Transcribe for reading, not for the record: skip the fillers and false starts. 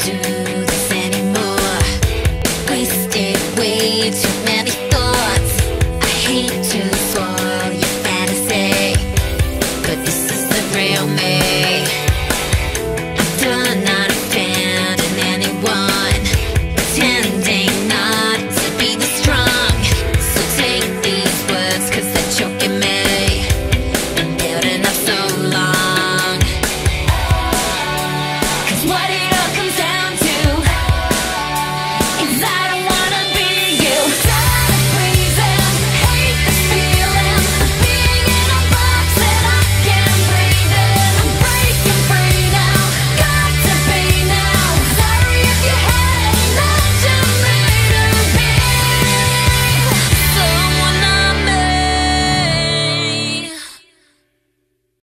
do this anymore. Wasted way too many thoughts. I hate to spoil your fantasy, but this is the real me.